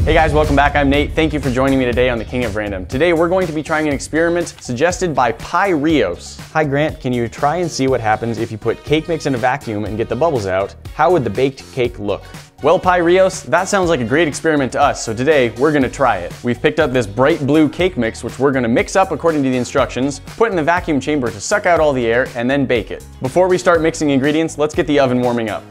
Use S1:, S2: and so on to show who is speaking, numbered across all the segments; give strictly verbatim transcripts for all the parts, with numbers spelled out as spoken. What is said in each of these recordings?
S1: Hey guys, welcome back. I'm Nate. Thank you for joining me today on The King of Random. Today we're going to be trying an experiment suggested by Pyrios. Hi Grant, can you try and see what happens if you put cake mix in a vacuum and get the bubbles out? How would the baked cake look? Well, Pyrios, that sounds like a great experiment to us, so today we're gonna try it. We've picked up this bright blue cake mix, which we're gonna mix up according to the instructions, put in the vacuum chamber to suck out all the air, and then bake it. Before we start mixing ingredients, let's get the oven warming up.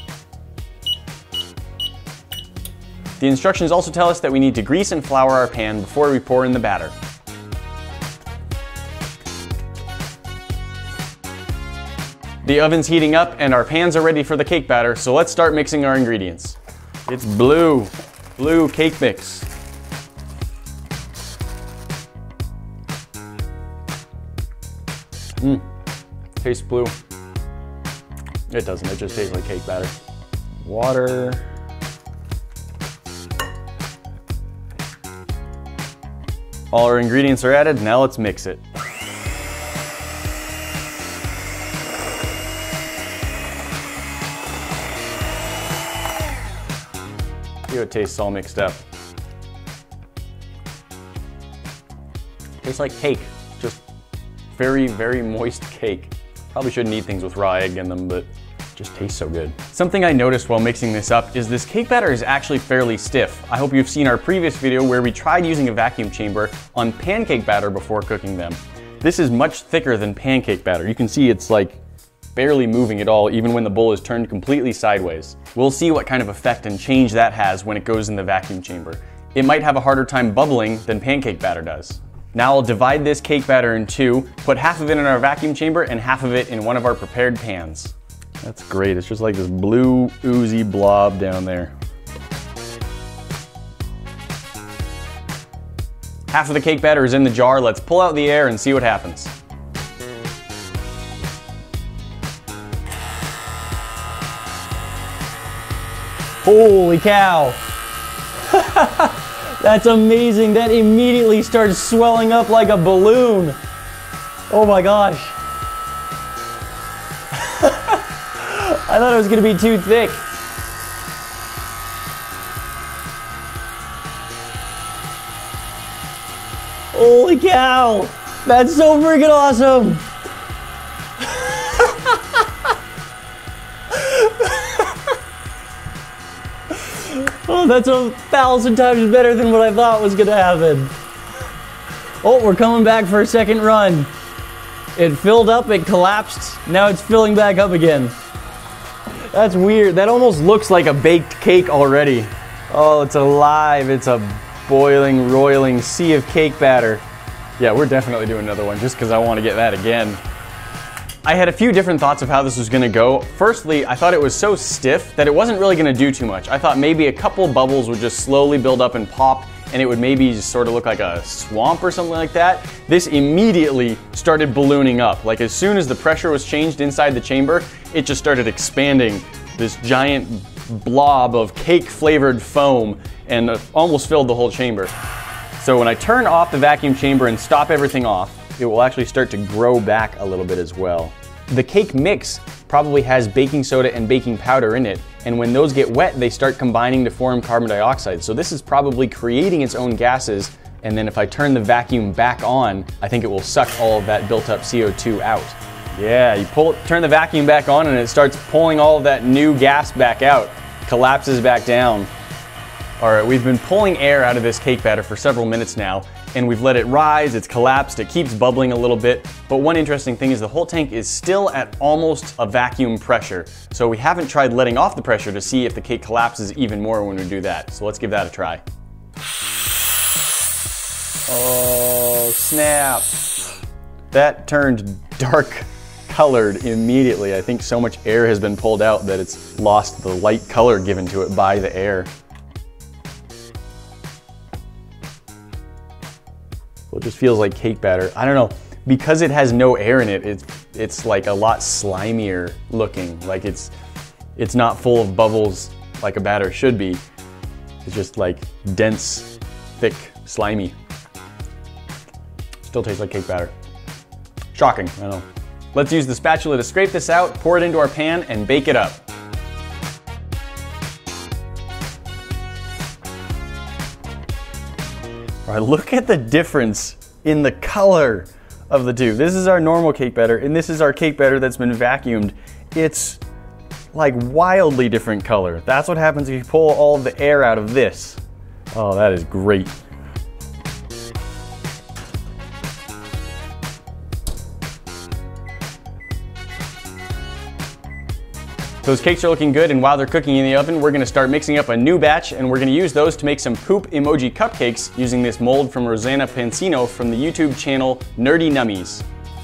S1: The instructions also tell us that we need to grease and flour our pan before we pour in the batter. The oven's heating up and our pans are ready for the cake batter, so let's start mixing our ingredients. It's blue, blue cake mix. Mmm, tastes blue. It doesn't, it just tastes like cake batter. Water. All our ingredients are added, now let's mix it. See how it tastes all mixed up. Tastes like cake, just very, very moist cake. Probably shouldn't eat things with raw egg in them, but just tastes so good. Something I noticed while mixing this up is this cake batter is actually fairly stiff. I hope you've seen our previous video where we tried using a vacuum chamber on pancake batter before cooking them. This is much thicker than pancake batter. You can see it's like barely moving at all, even when the bowl is turned completely sideways. We'll see what kind of effect and change that has when it goes in the vacuum chamber. It might have a harder time bubbling than pancake batter does. Now I'll divide this cake batter in two, put half of it in our vacuum chamber and half of it in one of our prepared pans. That's great, it's just like this blue, oozy blob down there. Half of the cake batter is in the jar, let's pull out the air and see what happens. Holy cow! That's amazing, that immediately starts swelling up like a balloon. Oh my gosh. I thought it was gonna be too thick. Holy cow! That's so freaking awesome! Oh, that's a thousand times better than what I thought was gonna happen. Oh, we're coming back for a second run. It filled up, it collapsed, now it's filling back up again. That's weird. That almost looks like a baked cake already. Oh, it's alive. It's a boiling, roiling sea of cake batter. Yeah, we're definitely doing another one just because I want to get that again. I had a few different thoughts of how this was going to go. Firstly, I thought it was so stiff that it wasn't really going to do too much. I thought maybe a couple bubbles would just slowly build up and pop, and it would maybe just sort of look like a swamp or something like that. This immediately started ballooning up. Like as soon as the pressure was changed inside the chamber, it just started expanding, this giant blob of cake flavored foam, and almost filled the whole chamber. So when I turn off the vacuum chamber and stop everything off, it will actually start to grow back a little bit as well. The cake mix probably has baking soda and baking powder in it, and when those get wet, they start combining to form carbon dioxide. So this is probably creating its own gases, and then if I turn the vacuum back on, I think it will suck all of that built up C O two out. Yeah, you pull, turn the vacuum back on and it starts pulling all of that new gas back out, collapses back down. All right, we've been pulling air out of this cake batter for several minutes now, and we've let it rise, it's collapsed, it keeps bubbling a little bit. But one interesting thing is the whole tank is still at almost a vacuum pressure. So we haven't tried letting off the pressure to see if the cake collapses even more when we do that. So let's give that a try. Oh, snap. That turned dark colored immediately. I think so much air has been pulled out that it's lost the light color given to it by the air. Well, it just feels like cake batter. I don't know, because it has no air in it, it's, it's like a lot slimier looking. Like it's, it's not full of bubbles like a batter should be. It's just like dense, thick, slimy. Still tastes like cake batter. Shocking, I know. Let's use the spatula to scrape this out, pour it into our pan, and bake it up. All right, look at the difference in the color of the two. This is our normal cake batter, and this is our cake batter that's been vacuumed. It's like wildly different color. That's what happens if you pull all the air out of this. Oh, that is great. Those cakes are looking good, and while they're cooking in the oven, we're gonna start mixing up a new batch, and we're gonna use those to make some poop emoji cupcakes using this mold from Rosanna Pansino from the YouTube channel Nerdy Nummies.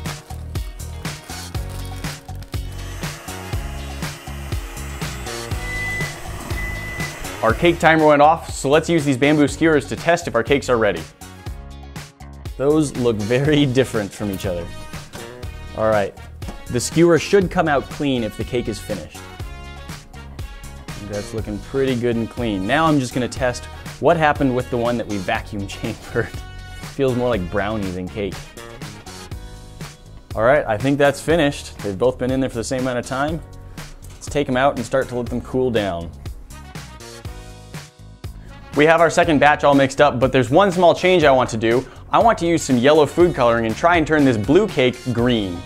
S1: Our cake timer went off, so let's use these bamboo skewers to test if our cakes are ready. Those look very different from each other. All right, the skewer should come out clean if the cake is finished. That's looking pretty good and clean. Now I'm just gonna test what happened with the one that we vacuum chambered. Feels more like brownie than cake. All right, I think that's finished. They've both been in there for the same amount of time. Let's take them out and start to let them cool down. We have our second batch all mixed up, but there's one small change I want to do. I want to use some yellow food coloring and try and turn this blue cake green.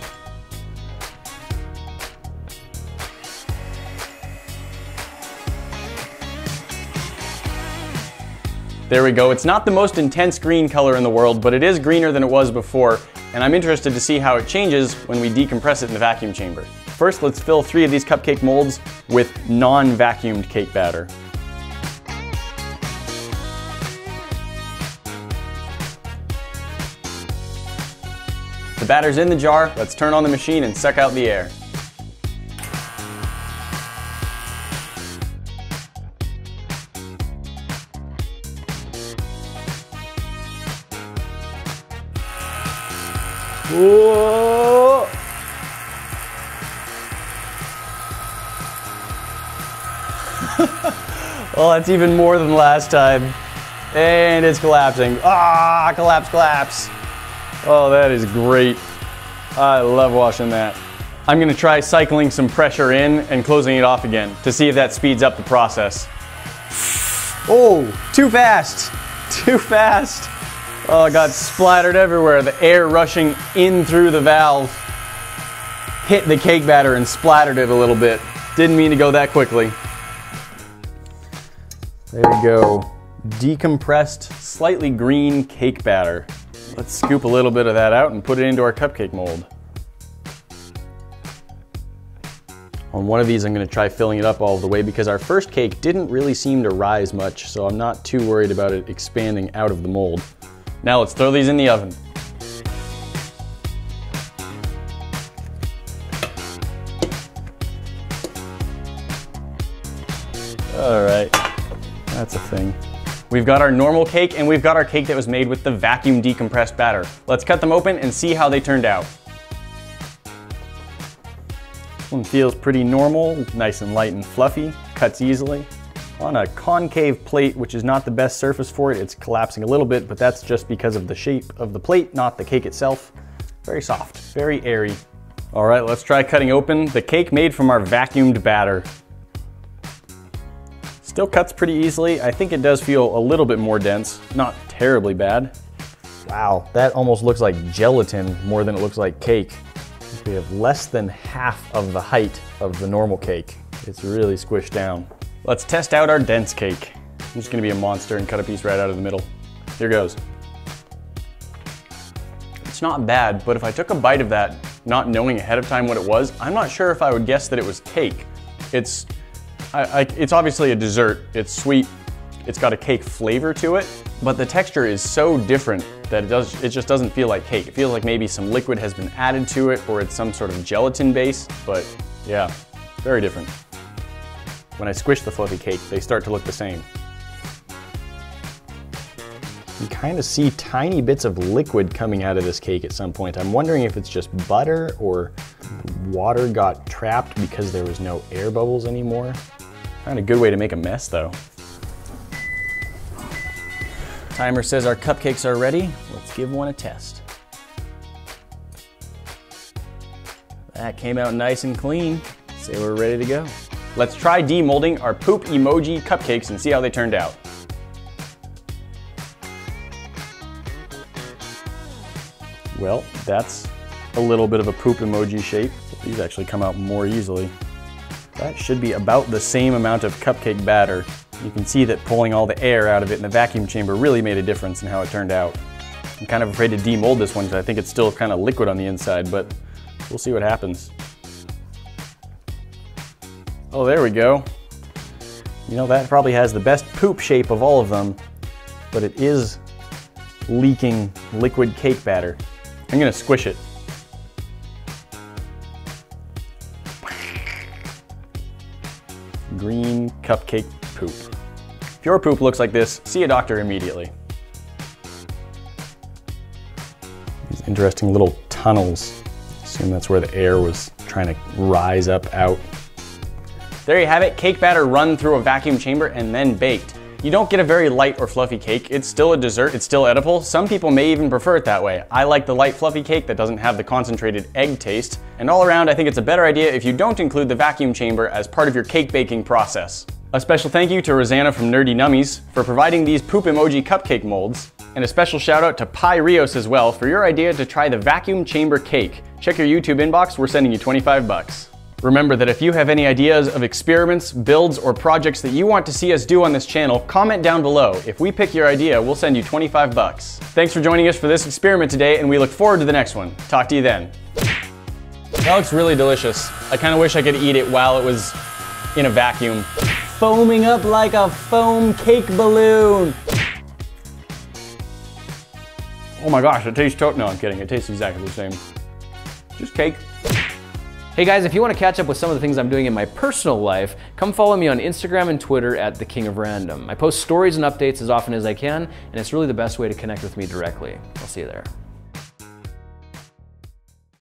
S1: There we go. It's not the most intense green color in the world, but it is greener than it was before, and I'm interested to see how it changes when we decompress it in the vacuum chamber. First, let's fill three of these cupcake molds with non-vacuumed cake batter. The batter's in the jar. Let's turn on the machine and suck out the air. Whoa. Well, that's even more than last time. And it's collapsing. Ah, collapse, collapse. Oh, that is great. I love watching that. I'm gonna try cycling some pressure in and closing it off again to see if that speeds up the process. Oh, too fast, too fast. Oh, it got splattered everywhere. The air rushing in through the valve hit the cake batter and splattered it a little bit. Didn't mean to go that quickly. There we go. Decompressed, slightly green cake batter. Let's scoop a little bit of that out and put it into our cupcake mold. On one of these, I'm gonna try filling it up all the way because our first cake didn't really seem to rise much, so I'm not too worried about it expanding out of the mold. Now let's throw these in the oven. All right, that's a thing. We've got our normal cake and we've got our cake that was made with the vacuum decompressed batter. Let's cut them open and see how they turned out. This one feels pretty normal, nice and light and fluffy, cuts easily. On a concave plate, which is not the best surface for it, it's collapsing a little bit, but that's just because of the shape of the plate, not the cake itself. Very soft, very airy. All right, let's try cutting open the cake made from our vacuumed batter. Still cuts pretty easily. I think it does feel a little bit more dense, not terribly bad. Wow, that almost looks like gelatin more than it looks like cake. We have less than half of the height of the normal cake. It's really squished down. Let's test out our dense cake. I'm just gonna be a monster and cut a piece right out of the middle. Here goes. It's not bad, but if I took a bite of that, not knowing ahead of time what it was, I'm not sure if I would guess that it was cake. It's, I, I, it's obviously a dessert. It's sweet. It's got a cake flavor to it, but the texture is so different that it, does, it just doesn't feel like cake. It feels like maybe some liquid has been added to it or it's some sort of gelatin base, but yeah, very different. When I squish the fluffy cake, they start to look the same. You kind of see tiny bits of liquid coming out of this cake at some point. I'm wondering if it's just butter or water got trapped because there was no air bubbles anymore. Kind of a good way to make a mess though. Timer says our cupcakes are ready. Let's give one a test. That came out nice and clean. Say we're ready to go. Let's try demolding our poop emoji cupcakes and see how they turned out. Well, that's a little bit of a poop emoji shape. These actually come out more easily. That should be about the same amount of cupcake batter. You can see that pulling all the air out of it in the vacuum chamber really made a difference in how it turned out. I'm kind of afraid to demold this one because I think it's still kind of liquid on the inside, but we'll see what happens. Oh, there we go. You know, that probably has the best poop shape of all of them, but it is leaking liquid cake batter. I'm gonna squish it. Green cupcake poop. If your poop looks like this, see a doctor immediately. These interesting little tunnels. I assume that's where the air was trying to rise up out. There you have it, cake batter run through a vacuum chamber and then baked. You don't get a very light or fluffy cake. It's still a dessert, it's still edible. Some people may even prefer it that way. I like the light fluffy cake that doesn't have the concentrated egg taste. And all around, I think it's a better idea if you don't include the vacuum chamber as part of your cake baking process. A special thank you to Rosanna from Nerdy Nummies for providing these poop emoji cupcake molds. And a special shout out to Pi Rios as well for your idea to try the vacuum chamber cake. Check your YouTube inbox, we're sending you twenty-five bucks. Remember that if you have any ideas of experiments, builds, or projects that you want to see us do on this channel, comment down below. If we pick your idea, we'll send you twenty-five bucks. Thanks for joining us for this experiment today, and we look forward to the next one. Talk to you then. That looks really delicious. I kind of wish I could eat it while it was in a vacuum. Foaming up like a foam cake balloon. Oh my gosh, it tastes to- no, I'm kidding. It tastes exactly the same. Just cake.
S2: Hey guys, if you want to catch up with some of the things I'm doing in my personal life, come follow me on Instagram and Twitter at The King of Random. I post stories and updates as often as I can, and it's really the best way to connect with me directly. I'll see you there.